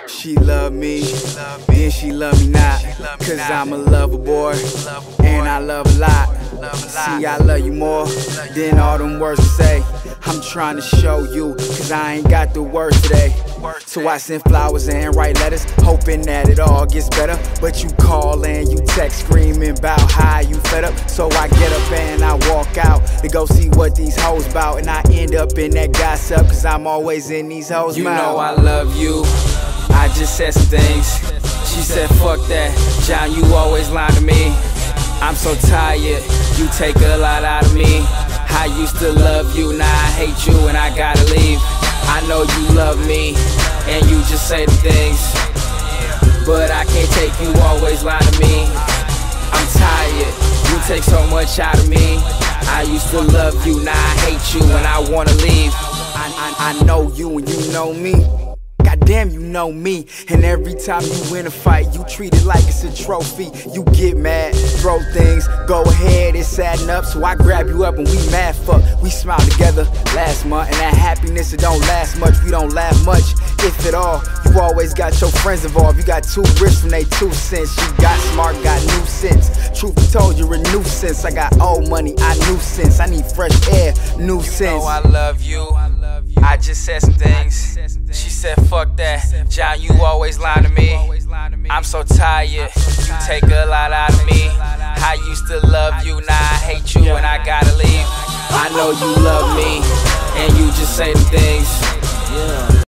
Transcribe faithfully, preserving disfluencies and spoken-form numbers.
She love me, then she love me not. Cause I'm a lover boy, and I love a lot. See, I love you more than all them words to say. I'm trying to show you, cause I ain't got the words today. So I send flowers and write letters, hoping that it all gets better. But you call and you text screaming about how you fed up. So I get up and I walk out to go see what these hoes bout. And I end up in that gossip, cause I'm always in these hoes' You mouth. know I love you, I just said some things. She said fuck that, John, you always lying to me. I'm so tired, you take a lot out of me. I used to love you, now I hate you and I gotta leave. I know you love me, and you just say the things, but I can't take you always lying to me. I'm tired, you take so much out of me. I used to love you, now I hate you and I wanna leave. I, I, I know you and you know me. Goddamn, you know me. And every time you win a fight, you treat it like it's a trophy. You get mad, throw things, go ahead, it's adding up. So I grab you up and we mad fuck. We smiled together last month, and that happiness, it don't last much. We don't laugh much, if at all. You always got your friends involved. You got two rich from they two cents. You got smart, got new sense. Truth be told, you're a nuisance. I got old money, I nuisance. I need fresh air, new sense. You know I love you, I just said some things. She said fuck that, John, you always lying to me. I'm so tired, you take a lot out of me. I used to love you, now I hate you and I gotta leave. I know you love me, and you just say the things.